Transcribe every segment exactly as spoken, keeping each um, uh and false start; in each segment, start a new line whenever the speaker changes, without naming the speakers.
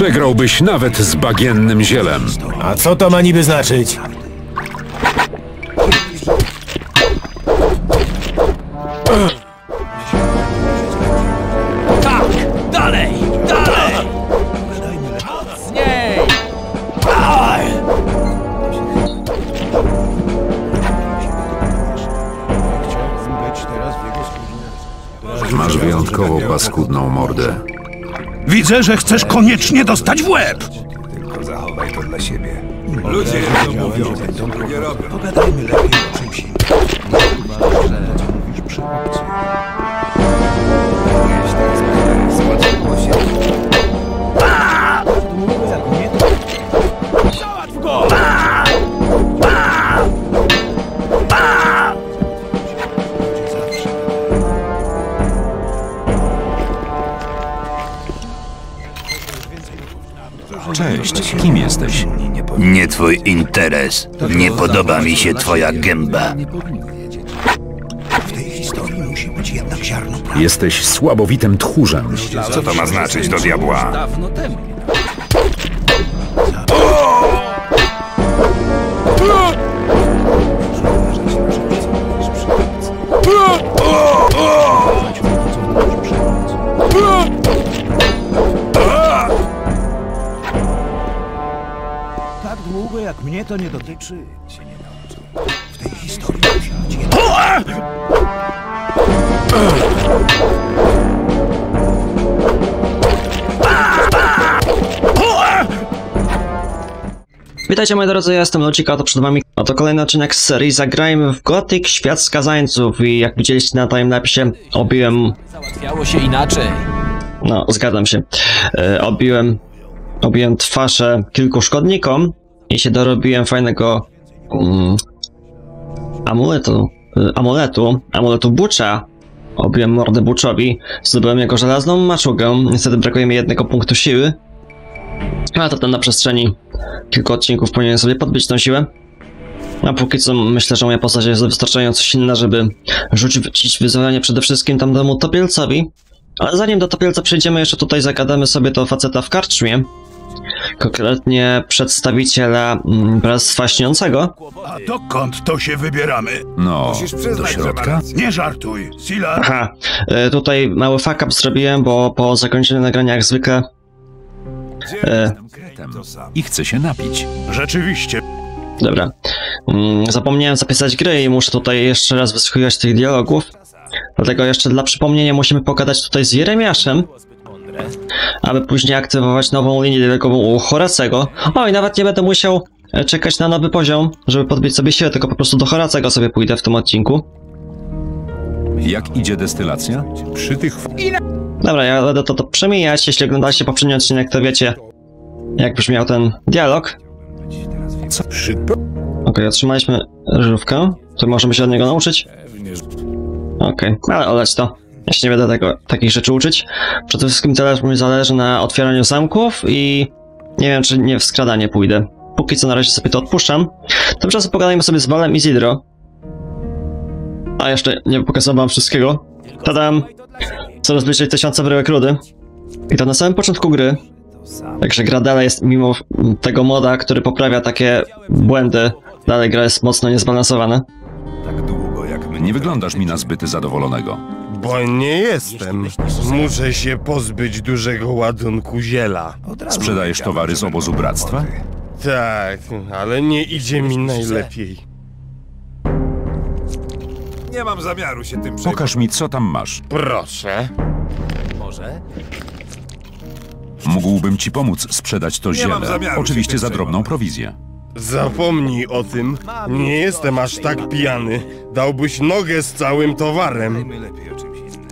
Przegrałbyś nawet z bagiennym zielem.
A co to ma niby znaczyć?
Tak! Dalej! Dalej! Z niej! Aj!
Masz wyjątkowo paskudną mordę.
Widzę, że chcesz koniecznie dostać w łeb!
Tylko zachowaj to dla siebie.
Ludzie jedno mówią, drugie robią.
Pogadajmy lepiej o czymś innym. Uważasz, że to, co mówisz przy obcy. Złotło się.
Załatw go!
Cześć, kim jesteś?
Nie twój interes. Nie podoba mi się twoja gęba.
W tej historii musi być jednak ziarno prawdy.
Jesteś słabowitym tchórzem.
Co to ma znaczyć do diabła?
Dawno temu.
Tak długo jak mnie to nie dotyczy, się nie nauczę. W tej historii musi być jednak...
Witajcie moi drodzy, ja jestem Locik, a to przed wami oto kolejny odcinek z serii Zagrajmy w Gothic Świat Skazańców i jak widzieliście na timelapsie obiłem...
Załatwiało się inaczej.
No, zgadzam się. E, obiłem... Obiłem twarze kilku szkodnikom i się dorobiłem fajnego... Um, amuletu... Y, amuletu... Amuletu Butcha. Obiłem mordę Butchowi, zdobyłem jego żelazną maczugę, niestety brakuje mi jednego punktu siły. Ale to ten na przestrzeni kilku odcinków powinien sobie podbić tą siłę. A póki co myślę, że moja postać jest wystarczająco silna, żeby rzucić wyzwanie przede wszystkim tamtemu topielcowi. Ale zanim do topielca przejdziemy, jeszcze tutaj zagadamy sobie do faceta w karczmie. Konkretnie przedstawiciela mm, Bractwa Śniącego.
A dokąd to się wybieramy?
No,
Musisz
do
przyznać, że ma
środka?
rację.
Nie żartuj, Sila.
Aha, e, tutaj mały fuck up zrobiłem, bo po zakończeniu nagrania jak zwykle... E,
I chcę się napić.
Rzeczywiście.
Dobra. Mm, zapomniałem zapisać gry i muszę tutaj jeszcze raz wysłuchiwać tych dialogów. Dlatego jeszcze dla przypomnienia musimy pogadać tutaj z Jeremiaszem, aby później aktywować nową linię dialogową u Horacego. O, i nawet nie będę musiał czekać na nowy poziom, żeby podbić sobie siłę, tylko po prostu do Horacego sobie pójdę w tym odcinku.
Jak idzie destylacja?
Przy tych...
Dobra, ja będę to, to przemijać. Jeśli oglądaliście poprzedni odcinek, to wiecie, jak brzmiał ten dialog.
Co?
Przy...
Okej, okay, otrzymaliśmy żywkę, to możemy się od niego nauczyć. Okej, okay, ale oleć to. Ja się nie będę tego, takich rzeczy uczyć. Przede wszystkim tyle mi zależy na otwieraniu zamków i nie wiem, czy nie w skradanie pójdę. Póki co na razie sobie to odpuszczam. Tymczasem pogadajmy sobie z Valem Isidro. A jeszcze nie pokazałem wam wszystkiego. Tadam! Coraz bliżej tysiąca bryłek rudy. I to na samym początku gry. Także gra dalej jest, mimo tego moda, który poprawia takie błędy, dalej gra jest mocno niezbalansowana.
Tak długo jak my...
Nie wyglądasz mi na zbyt zadowolonego.
Bo nie jestem. Muszę się pozbyć dużego ładunku ziela.
Sprzedajesz towary z obozu bractwa?
Tak, ale nie idzie mi najlepiej.
Nie mam zamiaru się tym przejmować.
Pokaż mi, co tam masz.
Proszę.
Może?
Mógłbym ci pomóc sprzedać to ziele.
mam zamiaru
Oczywiście
się
za
tym
drobną
przejmować.
prowizję.
Zapomnij o tym. Nie jestem aż tak pijany. Dałbyś nogę z całym towarem.
My lepiej o czymś innym.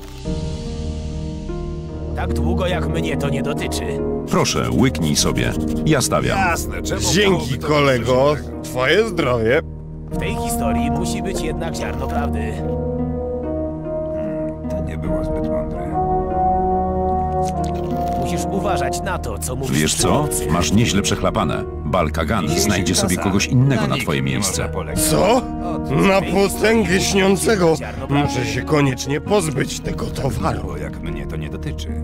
Tak długo jak mnie to nie dotyczy.
Proszę, łyknij sobie. Ja stawiam.
Jasne, czemu...
Dzięki,
miałoby to
kolego.
być coś innego?
Twoje zdrowie.
W tej historii musi być jednak ziarno prawdy.
To nie było zbyt mądre.
Musisz uważać na to, co mówisz.
Wiesz
przy
co?
obcych.
Masz nieźle przechlapane. Balkagan znajdzie sobie kogoś innego na twoje miejsce.
Co? Na potęgę śniącego. Muszę się koniecznie pozbyć tego towaru.
Bo jak mnie to nie dotyczy.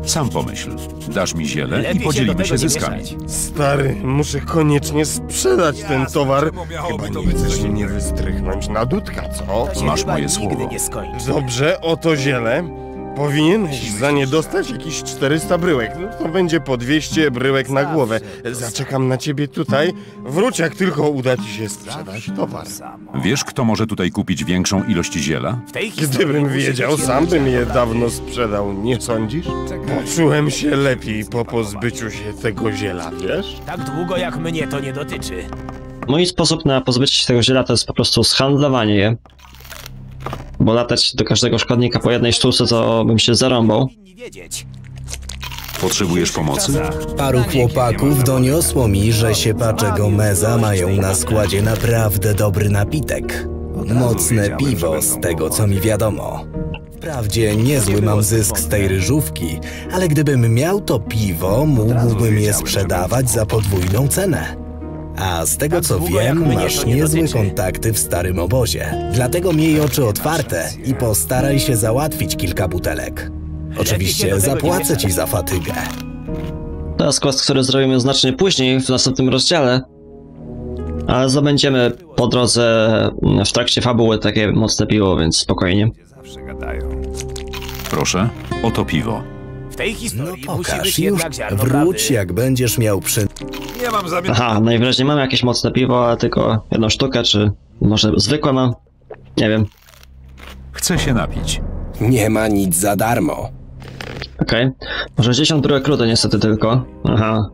Sam pomyśl. Dasz mi ziele
Lepiej
i podzielimy
się,
się
do tego nie
zyskami.
mieszać.
Stary, muszę koniecznie sprzedać ten towar.
czemu miałoby
Chyba
to
nie
być
chcesz
coś
mnie wystrychnąć na dudka, co?
To się
Masz
chyba
moje
nigdy
słowo.
nie skończy.
Dobrze, oto ziele. Powinieneś za nie dostać jakieś czterysta bryłek. No to będzie po dwieście bryłek na głowę. Zaczekam na ciebie tutaj. Wróć, jak tylko uda ci się sprzedać towar.
Wiesz, kto może tutaj kupić większą ilość ziela?
W tej historii
Gdybym
musi
wiedział,
być
sam
jednak
bym je
ziarno
dawno sprzedał, nie sądzisz? Poczułem się lepiej po pozbyciu się tego ziela, wiesz?
Tak długo jak mnie to nie dotyczy.
Mój sposób na pozbycie się tego ziela to jest po prostu zhandlowanie je. Bo latać do każdego szkodnika po jednej sztuce to bym się zarąbał.
Powinni wiedzieć.
Potrzebujesz pomocy?
Paru chłopaków doniosło mi, że siepacze Gomeza mają na składzie naprawdę dobry napitek. Mocne piwo, z tego co mi wiadomo. Wprawdzie niezły mam zysk z tej ryżówki, ale gdybym miał to piwo, mógłbym je sprzedawać za podwójną cenę. A z tego co
długo, jak
wiem,
mnie
masz
to nie
niezłe
dotyczy.
kontakty w starym obozie. Dlatego miej oczy otwarte i postaraj się załatwić kilka butelek.
się do
Oczywiście
tego nie
zapłacę
mieszać.
ci za fatygę.
To jest quest, który zrobimy znacznie później, w następnym rozdziale. Ale zdobędziemy po drodze w trakcie fabuły takie mocne piwo, więc spokojnie.
Zawsze gadają.
Proszę, oto piwo.
W tej
No
historii musi
pokaż,
być
już
jednak ziarno
wróć
prawdy.
jak będziesz miał przy...
Nie mam zamiaru.
Aha, najwyraźniej mam jakieś mocne piwo, ale tylko jedną sztukę, czy może zwykłe mam? Nie wiem.
Chcę się napić.
Nie ma nic za darmo.
Okej. Może dziesięć bryłek rudy niestety tylko. Aha.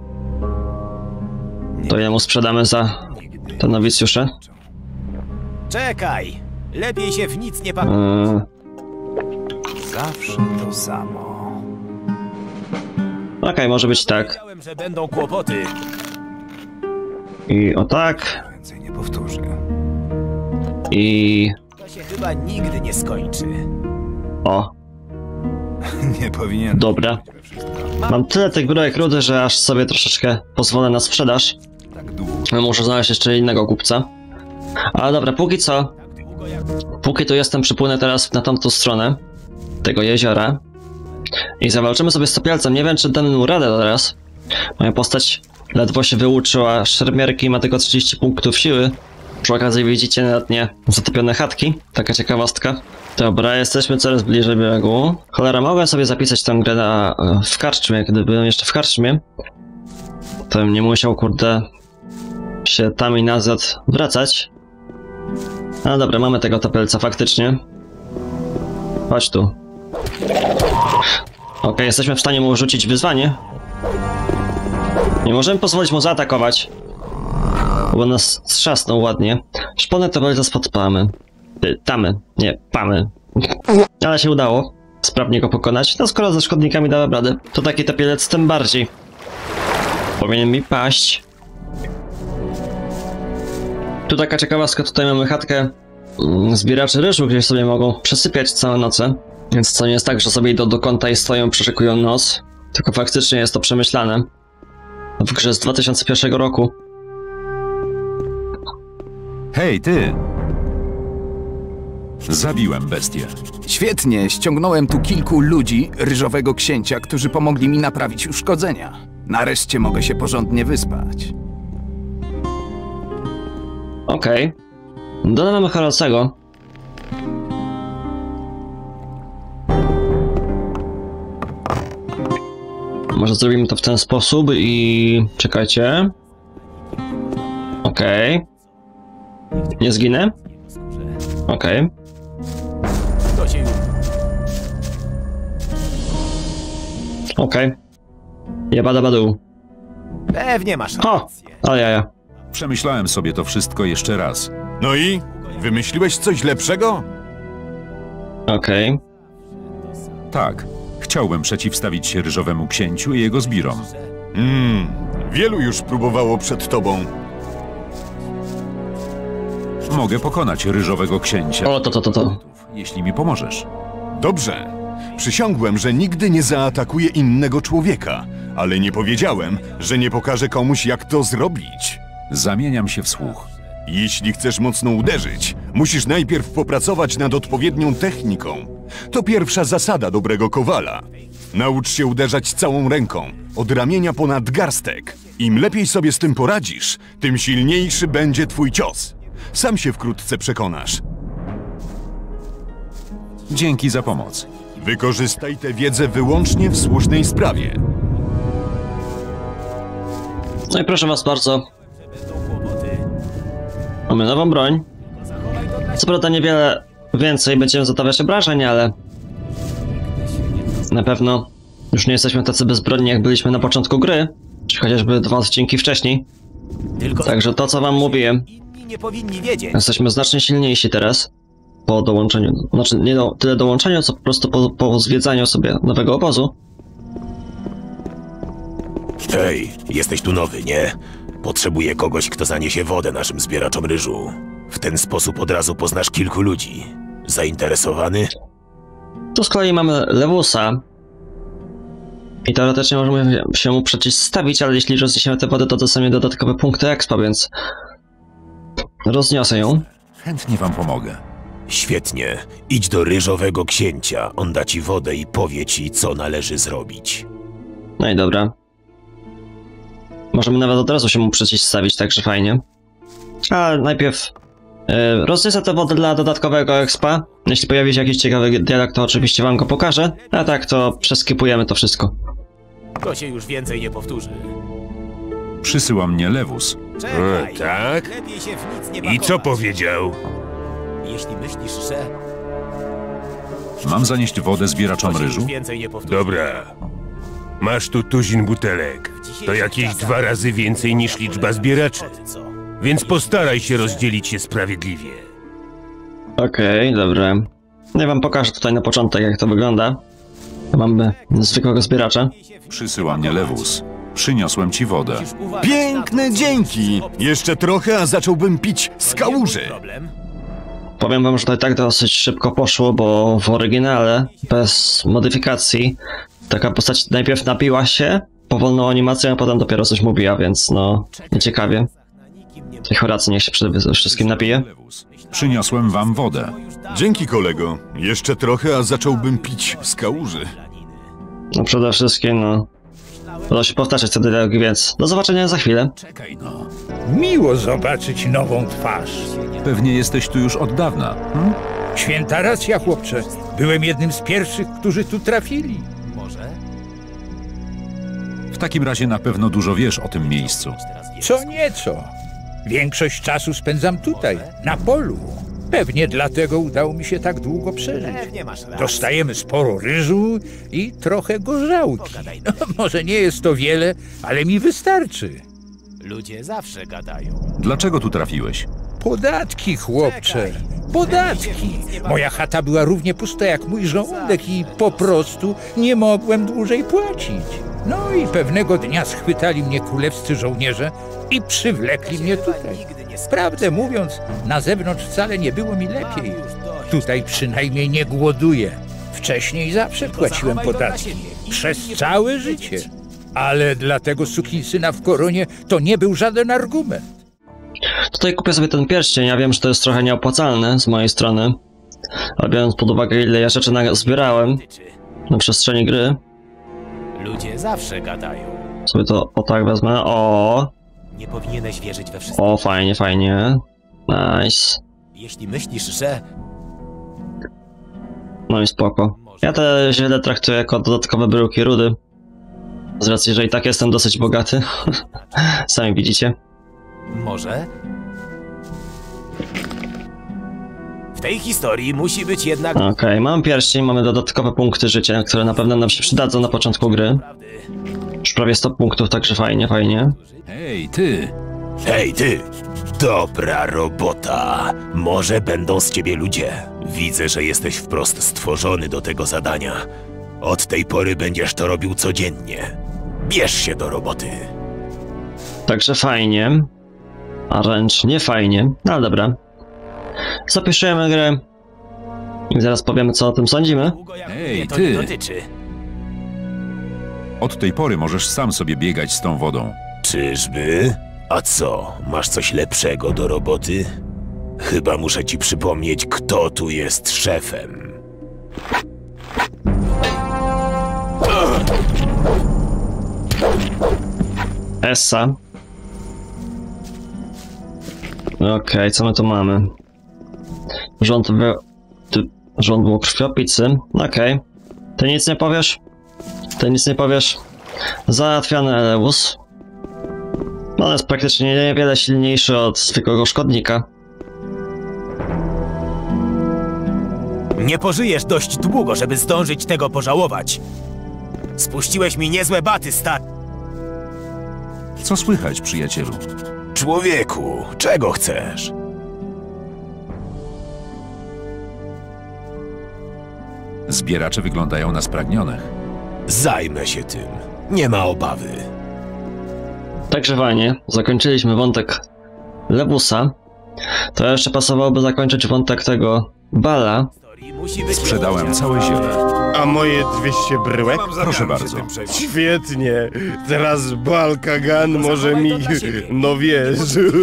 To jemu sprzedamy za te nowicjusze.
Czekaj! Lepiej się w nic nie pa...
Eee,
Zawsze to samo.
Okej, może być tak.
Wiedziałem, że będą kłopoty.
I o tak.
Więcej nie powtórzę.
I...
To się chyba nigdy nie skończy.
O,
Nie powinien.
dobra. Mam tyle tych bryłek rudy, że aż sobie troszeczkę pozwolę na sprzedaż.
Tak długo.
Muszę znaleźć jeszcze innego kupca. Ale dobra, póki co,
Tak długo jak...
póki tu jestem, przypłynę teraz na tamtą stronę tego jeziora i zawalczymy sobie z topielcem. Nie wiem, czy damy mu radę teraz. Moja postać ledwo się wyuczyła szermierki i ma tylko trzydzieści punktów siły. Przy okazji widzicie na dnie zatopione chatki. Taka ciekawostka. Dobra, jesteśmy coraz bliżej brzegu. Cholera, mogłem sobie zapisać tę grę na, w karczmie, gdy byłem jeszcze w karczmie. To bym nie musiał, kurde, się tam i nazad wracać. No dobra, mamy tego topelca faktycznie. Chodź tu. Okej, jesteśmy w stanie mu rzucić wyzwanie. Nie możemy pozwolić mu zaatakować, bo nas strzasnął ładnie. Szponę topelca spod pamy. Y, tamy, nie, pamy. Ale się udało sprawnie go pokonać. No skoro ze szkodnikami dałem radę, to taki topielec tym bardziej powinien mi paść. Tu taka ciekawostka, tutaj mamy chatkę mm, zbieraczy ryżu, gdzie sobie mogą przesypiać całe noce. Więc to nie jest tak, że sobie idą do kąta i stoją, przeczekują noc. Tylko faktycznie jest to przemyślane. W grze z dwa tysiące pierwszego roku.
Hej, ty! Zabiłem bestię.
Świetnie, ściągnąłem tu kilku ludzi ryżowego księcia, którzy pomogli mi naprawić uszkodzenia. Nareszcie mogę się porządnie wyspać.
Okej. Okay. Dodamy Haralcego. Może zrobimy to w ten sposób i... czekajcie. Okej. Okay. Nie zginę? Okej. Okay.
To się...
Okej. Okay. Jebada badu.
Pewnie masz
O!
rację.
Ale jaja.
Przemyślałem sobie to wszystko jeszcze raz.
No i? Wymyśliłeś coś lepszego?
Okej. Okay.
Tak. Chciałbym przeciwstawić się ryżowemu księciu i jego zbirom.
Mmm, wielu już próbowało przed tobą.
Mogę pokonać ryżowego księcia.
O, to, to, to, to.
Jeśli mi pomożesz.
Dobrze. Przysiągłem, że nigdy nie zaatakuję innego człowieka, ale nie powiedziałem, że nie pokażę komuś, jak to zrobić.
Zamieniam się w słuch.
Jeśli chcesz mocno uderzyć, musisz najpierw popracować nad odpowiednią techniką. To pierwsza zasada dobrego kowala. Naucz się uderzać całą ręką, od ramienia po nadgarstek. Im lepiej sobie z tym poradzisz, tym silniejszy będzie twój cios. Sam się wkrótce przekonasz.
Dzięki za pomoc.
Wykorzystaj tę wiedzę wyłącznie w słusznej sprawie.
No i proszę was bardzo. Mamy nową broń. Co prawda niewiele więcej będziemy zadawać obrażeń, ale na pewno już nie jesteśmy tacy bezbronni, jak byliśmy na początku gry, czy chociażby dwa odcinki wcześniej.
Tylko
Także to, co wam mówiłem,
inni nie powinni wiedzieć.
jesteśmy znacznie silniejsi teraz po dołączeniu, znaczy nie do, tyle dołączeniu, co po prostu po, po zwiedzaniu sobie nowego obozu.
Hej, jesteś tu nowy, nie? Potrzebuję kogoś, kto zaniesie wodę naszym zbieraczom ryżu. W ten sposób od razu poznasz kilku ludzi. Zainteresowany?
Tu z kolei mamy Lewusa. I teoretycznie możemy się mu przeciwstawić, ale jeśli rozniesiemy tę wodę, to dostaniemy dodatkowe punkty expa, więc rozniosę ją.
Chętnie wam pomogę.
Świetnie. Idź do ryżowego księcia. On da ci wodę i powie ci, co należy zrobić.
No i dobra. Możemy nawet od razu się mu przeciwstawić, także fajnie. Ale najpierw yy, rozniosę tę wodę dla dodatkowego expa. Jeśli pojawi się jakiś ciekawy dialog, to oczywiście wam go pokażę. A tak, to przeskipujemy to wszystko.
To się już więcej nie powtórzy.
Przysyła mnie Lewus.
Czekaj,
tak?
lepiej się w nic nie
I
pakować.
co powiedział?
Jeśli myślisz, że...
Mam zanieść wodę zbieraczom
To się już
ryżu?
więcej nie powtórzy.
Dobra. Masz tu tuzin butelek. To jakieś dwa razy więcej niż liczba zbieraczy. Więc postaraj się rozdzielić je sprawiedliwie.
Okej, okay, dobra. Ja wam pokażę tutaj na początek, jak to wygląda. Mamy zwykłego zbieracza.
Przysyła mnie Lewus. Przyniosłem ci wodę.
Piękne dzięki! Jeszcze trochę, a zacząłbym pić z kałuży.
Powiem wam, że to i tak dosyć szybko poszło, bo w oryginale, bez modyfikacji, taka postać najpierw napiła się, powolną animacją, a potem dopiero coś mówiła, więc no, nieciekawie. I Horacy niech się przede wszystkim napije.
Przyniosłem wam wodę.
Dzięki, kolego. Jeszcze trochę, a zacząłbym pić z kałuży.
No przede wszystkim, no... Będą się powtarzać te dialogi, więc do zobaczenia za chwilę.
Czekaj no.
Miło zobaczyć nową twarz.
Pewnie jesteś tu już od dawna. Hm?
Święta racja, chłopcze. Byłem jednym z pierwszych, którzy tu trafili.
Może?
W takim razie na pewno dużo wiesz o tym miejscu.
Co nieco. Większość czasu spędzam tutaj, na polu. Pewnie dlatego udało mi się tak długo przeżyć.
Pewnie masz rację.
Dostajemy sporo ryżu i trochę gorzałki. No, może nie jest to wiele, ale mi wystarczy.
Ludzie zawsze gadają.
Dlaczego tu trafiłeś?
Podatki, chłopcze. Podatki. Moja chata była równie pusta jak mój żołądek i po prostu nie mogłem dłużej płacić. No i pewnego dnia schwytali mnie królewscy żołnierze i przywlekli mnie tutaj. Prawdę mówiąc, na zewnątrz wcale nie było mi lepiej. Tutaj przynajmniej nie głoduję. Wcześniej zawsze płaciłem podatki. Przez całe życie. Ale dla tego sukinsyna w koronie to nie był żaden argument.
Tutaj kupię sobie ten pierścień, ja wiem, że to jest trochę nieopłacalne z mojej strony. Ale biorąc pod uwagę, ile ja rzeczy zbierałem na przestrzeni gry.
Ludzie zawsze gadają.
Sobie to o tak wezmę. O,
Nie powinieneś wierzyć we wszystko.
o, fajnie, fajnie. Nice.
Jeśli myślisz, że...
No i spoko. Ja te źle traktuję jako dodatkowe bryłki rudy. Z racji, że i tak jestem dosyć bogaty. Sami widzicie.
Może? W tej historii musi być jednak...
Okej, okay, mam pierścień, mamy dodatkowe punkty życia, które na pewno nam się przydadzą na początku gry. Już prawie sto punktów, także fajnie, fajnie.
Hej, ty!
Hej, ty! Dobra robota. Może będą z ciebie ludzie. Widzę, że jesteś wprost stworzony do tego zadania. Od tej pory będziesz to robił codziennie. Bierz się do roboty.
Także fajnie. A wręcz nie fajnie. No ale dobra. Zapiszemy grę. I zaraz powiemy, co o tym sądzimy.
Hej,
To nie
ty!
dotyczy.
Od tej pory możesz sam sobie biegać z tą wodą.
Czyżby? A co, masz coś lepszego do roboty? Chyba muszę ci przypomnieć, kto tu jest szefem.
Essa. Okej, okay, co my tu mamy? Rząd wy... Ty... Rząd było krwiopicy. Okej. Okay. Ty nic nie powiesz? Ty nic nie powiesz? Załatwiony Elewus. On jest praktycznie niewiele silniejszy od zwykłego szkodnika.
Nie pożyjesz dość długo, żeby zdążyć tego pożałować. Spuściłeś mi niezłe baty, stary.
Co słychać, przyjacielu?
Człowieku, czego chcesz?
Zbieracze wyglądają na spragnionych.
Zajmę się tym. Nie ma obawy.
Także fajnie, zakończyliśmy wątek Lewusa. To jeszcze pasowałoby zakończyć wątek tego Bala.
Sprzedałem całe ziele.
A moje dwieście bryłek?
Proszę bardzo.
Świetnie. Teraz Balkagan może mi... No wiesz...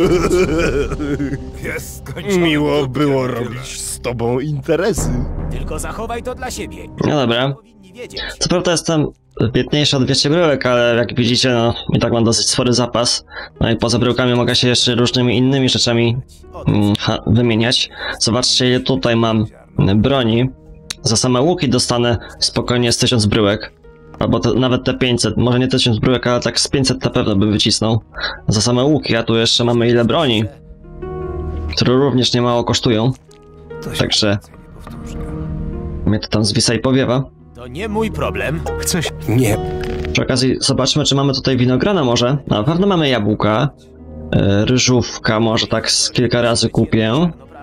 Miło było robić z tobą interesy.
Tylko zachowaj to dla siebie.
No dobra. Co prawda jestem biedniejszy o dwieście bryłek, ale jak widzicie, no i tak mam dosyć spory zapas. No i poza bryłkami mogę się jeszcze różnymi innymi rzeczami mm, ha, wymieniać. Zobaczcie, ile tutaj mam broni. Za same łuki dostanę spokojnie z tysiąc bryłek. Albo te, nawet te pięćset, może nie tysiąc bryłek, ale tak z pięćset na pewno bym wycisnął. Za same łuki, a tu jeszcze mamy ile broni, które również niemało kosztują. Także mnie to tam zwisa i powiewa.
To nie mój problem.
Chcesz?
Nie.
Przy okazji zobaczmy, czy mamy tutaj winogrona może. Na pewno mamy jabłka. Yy, ryżówka może tak z kilka razy kupię.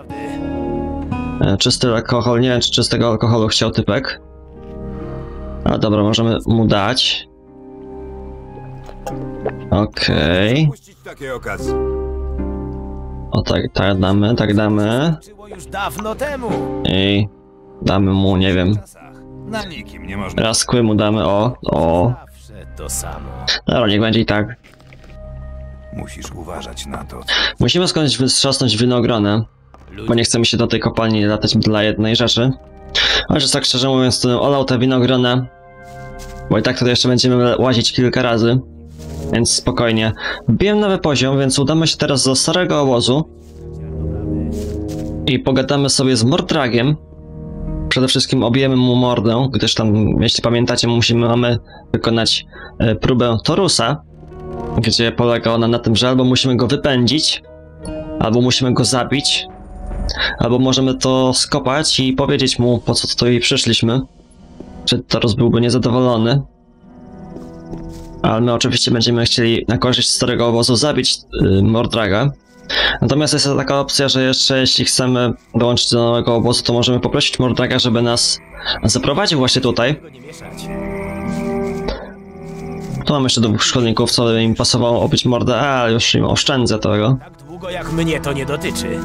Yy, czysty alkohol, nie wiem czy czystego alkoholu chciał typek. A dobra, możemy mu dać. Okej. Okay. O tak, tak damy, tak damy.
Już dawno temu.
I damy mu, nie wiem.
Na nikim nie można.
Raskły mu damy, o, o.
Zawsze to samo.
Dobra, niech będzie i tak.
Musisz uważać na to.
Musimy skądś wytrzasnąć winogronę, bo nie chcemy się do tej kopalni latać dla jednej rzeczy. Chociaż tak szczerze mówiąc, to olał te winogronę, bo i tak tutaj jeszcze będziemy łazić kilka razy. Więc spokojnie. Wbiłem nowy poziom, więc udamy się teraz do starego obozu. I pogadamy sobie z Mordragiem. Przede wszystkim obijemy mu mordę, gdyż tam, jeśli pamiętacie, musimy, mamy wykonać e, próbę Torusa, gdzie polega ona na tym, że albo musimy go wypędzić, albo musimy go zabić, albo możemy to skopać i powiedzieć mu, po co tutaj przyszliśmy. Czy Torus byłby niezadowolony. Ale my oczywiście będziemy chcieli na korzyść starego obozu zabić y, Mordraga. Natomiast jest taka opcja, że jeszcze jeśli chcemy dołączyć do nowego obozu, to możemy poprosić Mordraga, żeby nas zaprowadził właśnie tutaj. Tu mam jeszcze dwóch szkodników, co by im pasowało obić mordę, a już im oszczędzę tego.
Tak długo jak mnie to nie dotyczy.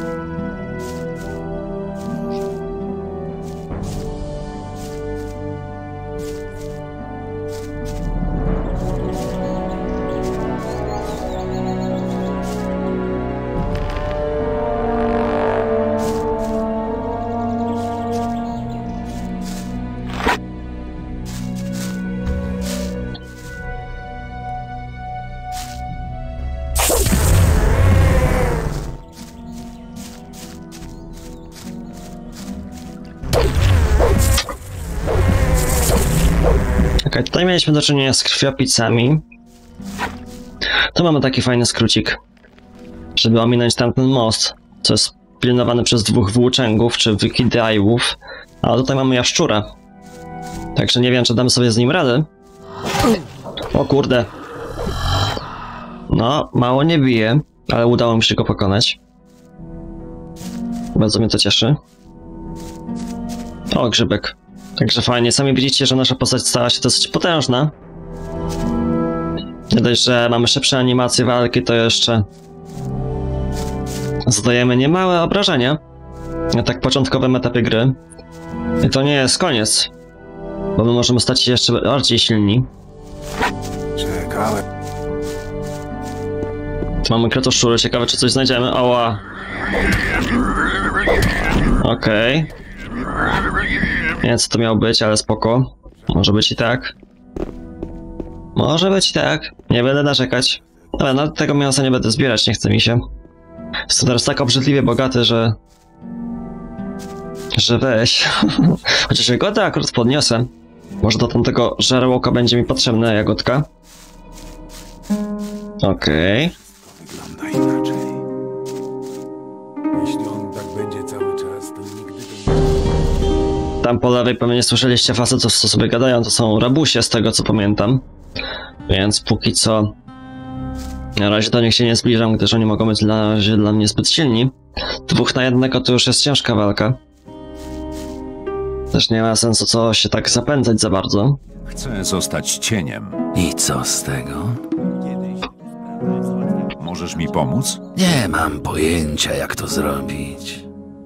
Okay, tutaj mieliśmy do czynienia z krwiopicami. Tu mamy taki fajny skrócik, żeby ominąć tamten most, co jest pilnowany przez dwóch włóczęgów, czy wikidajów. A tutaj mamy jaszczura. Także nie wiem, czy damy sobie z nim radę. O kurde. No, mało nie bije, ale udało mi się go pokonać. Bardzo mnie to cieszy. O, grzybek. Także fajnie, sami widzicie, że nasza postać stała się dosyć potężna. Nie dość, że mamy szybsze animacje walki, to jeszcze zadajemy niemałe obrażenia na tak początkowym etapie gry. I to nie jest koniec, bo my możemy stać się jeszcze bardziej silni.
Czekałem.
Tu mamy kretoszczury, ciekawe czy coś znajdziemy. Oła. Okej. Okay. Nie wiem co to miało być, ale spoko. Może być i tak. Może być i tak. Nie będę narzekać. Ale nawet tego mięsa nie będę zbierać, nie chce mi się. Jestem teraz tak obrzydliwie bogaty, że... że weź. Chociaż jagodę akurat podniosę. Może do tamtego żarłoka będzie mi potrzebna jagodka. Okej. Okay.
Wygląda inaczej. Jeśli on tak będzie cały czas, to nigdy to...
Tam po lewej pewnie słyszeliście facetów, co sobie gadają, to są rabusie z tego co pamiętam. Więc póki co... Na razie do nich się nie zbliżam, gdyż oni mogą być na razie dla mnie zbyt silni. Dwóch na jednego to już jest ciężka walka. Też nie ma sensu co się tak zapędzać za bardzo.
Chcę zostać cieniem.
I co z tego?
Możesz mi pomóc?
Nie mam pojęcia, jak to zrobić.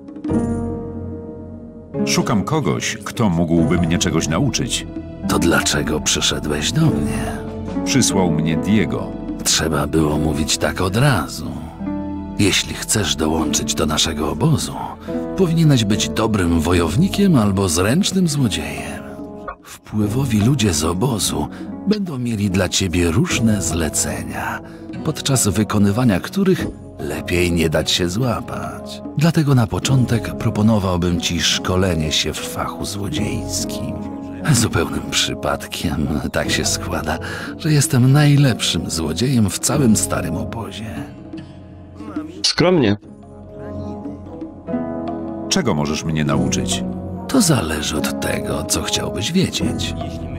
Szukam kogoś, kto mógłby mnie czegoś nauczyć.
To dlaczego przyszedłeś do mnie?
Przysłał mnie Diego.
Trzeba było mówić tak od razu. Jeśli chcesz dołączyć do naszego obozu, powinieneś być dobrym wojownikiem albo zręcznym złodziejem. Wpływowi ludzie z obozu będą mieli dla ciebie różne zlecenia, podczas wykonywania których lepiej nie dać się złapać. Dlatego na początek proponowałbym ci szkolenie się w fachu złodziejskim. Zupełnym przypadkiem tak się składa, że jestem najlepszym złodziejem w całym starym obozie.
Skromnie.
Czego możesz mnie nauczyć?
To zależy od tego, co chciałbyś wiedzieć.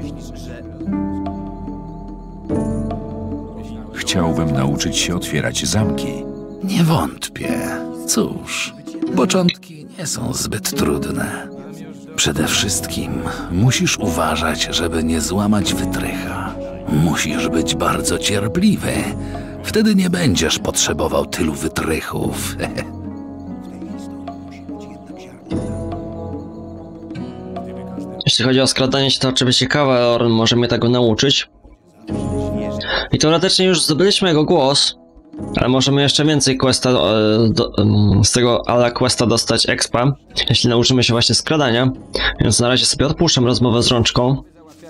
Chciałbym nauczyć się otwierać zamki.
Nie wątpię. Cóż, początki nie są zbyt trudne. Przede wszystkim musisz uważać, żeby nie złamać wytrycha. Musisz być bardzo cierpliwy. Wtedy nie będziesz potrzebował tylu wytrychów.
Jeśli chodzi o skradanie się, to oczywiście Kawalor może mnie tego nauczyć. I teoretycznie już zdobyliśmy jego głos, ale możemy jeszcze więcej questa, do, do, z tego ala questa dostać expa, jeśli nauczymy się właśnie skradania. Więc na razie sobie odpuszczam rozmowę z rączką.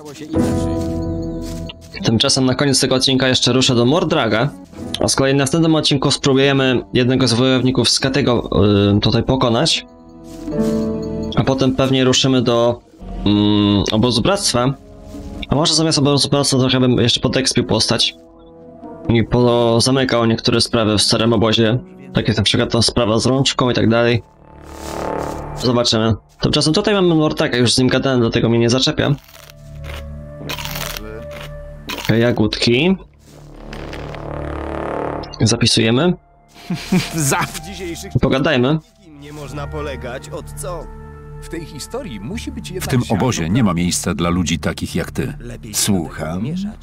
Tymczasem na koniec tego odcinka jeszcze ruszę do Mordraga, a z kolei w następnym odcinku spróbujemy jednego z wojowników z Katego yy, tutaj pokonać. A potem pewnie ruszymy do mm, obozu bractwa. A może zamiast obozu bractwa trochę bym jeszcze podekspił postać i pozamykał niektóre sprawy w starym obozie, tak jak na przykład ta sprawa z rączką i tak dalej. Zobaczymy. Tymczasem tutaj mamy Mordraga, już z nim gadałem, dlatego mnie nie zaczepia. Okay, jagódki. Zapisujemy. Pogadajmy.
Nie można polegać, od co?
W tej historii musi być
W
jednak
tym
ziarno
obozie nie ma miejsca dla ludzi takich jak ty.
Słucham.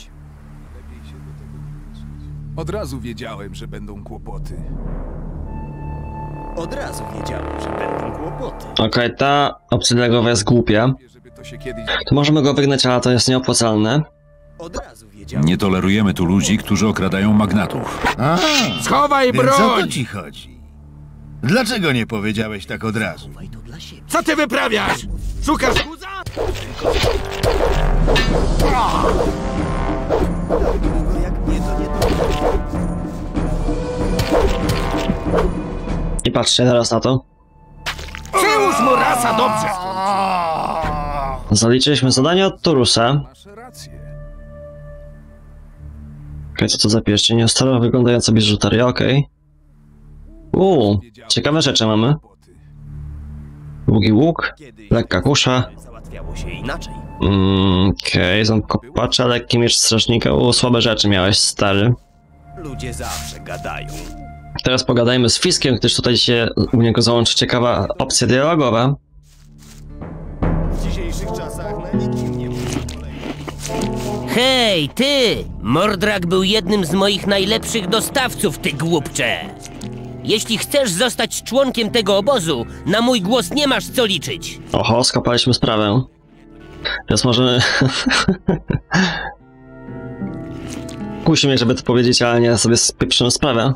Od razu wiedziałem, że będą kłopoty.
Od razu wiedziałem, że będą kłopoty.
Okej, okay, ta opcja dialogowa jest głupia.
To się kiedyś...
To możemy go wygnać, ale to jest nieopłacalne.
Od razu wiedziałem.
Nie tolerujemy tu ludzi, którzy okradają magnatów.
A,
Schowaj
więc o
broń!
to ci chodzi. Dlaczego nie powiedziałeś tak od razu?
Co ty wyprawiasz? Szukasz guza?
I patrzcie teraz na to.
Przyłóż mu rasa, dobrze!
Zaliczyliśmy zadanie od Torusa.
Masz rację.
Okej, okay, co to za pierścień? Staro wyglądająca biżuteria, okej. Okay. Uuu, ciekawe rzeczy mamy. Długi łuk, lekka kusza. Mm, okej, okay. Ząb kopacza, lekki miecz strażnika. Uuu, słabe rzeczy miałeś, stary.
Ludzie zawsze gadają.
Teraz pogadajmy z Fiskiem, gdyż tutaj się u niego załączy ciekawa opcja dialogowa.
W dzisiejszych czasach na nikim nie można polegać.
Hej, ty! Mordrag był jednym z moich najlepszych dostawców, ty głupcze! Jeśli chcesz zostać członkiem tego obozu, na mój głos nie masz co liczyć.
Oho, skopaliśmy sprawę. Teraz możemy... Kusi mnie, żeby to powiedzieć, ale nie sobie spieprzymy sprawę.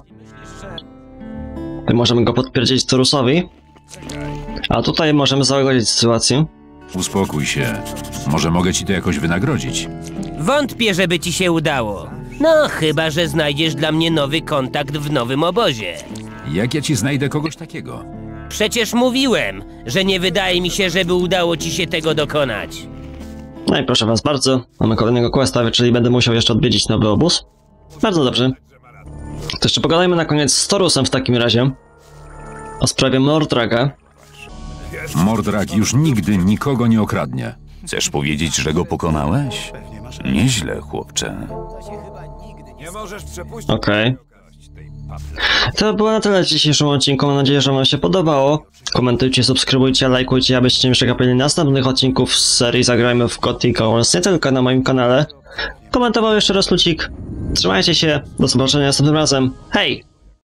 Możemy go podpierdzieć Torusowi. A tutaj możemy załagodzić sytuację.
Uspokój się. Może mogę ci to jakoś wynagrodzić.
Wątpię, żeby ci się udało. No, chyba że znajdziesz dla mnie nowy kontakt w nowym obozie.
Jak ja ci znajdę kogoś takiego?
Przecież mówiłem, że nie wydaje mi się, żeby udało ci się tego dokonać.
No i proszę was bardzo, mamy kolejnego questa, czyli będę musiał jeszcze odwiedzić nowy obóz. Bardzo dobrze. To jeszcze pogadajmy na koniec z Torusem w takim razie. O sprawie Mordraga.
Mordrag już nigdy nikogo nie okradnie.
Chcesz powiedzieć, że go pokonałeś? Nieźle, chłopcze.
Okej. Okay. To było na tyle w dzisiejszym odcinku. Mam nadzieję, że wam się podobało. Komentujcie, subskrybujcie, lajkujcie, abyście nie przegapili następnych odcinków z serii Zagrajmy w Gothic oraz nie tylko na moim kanale. Komentował jeszcze raz Lucik. Trzymajcie się, do zobaczenia następnym razem. Hej!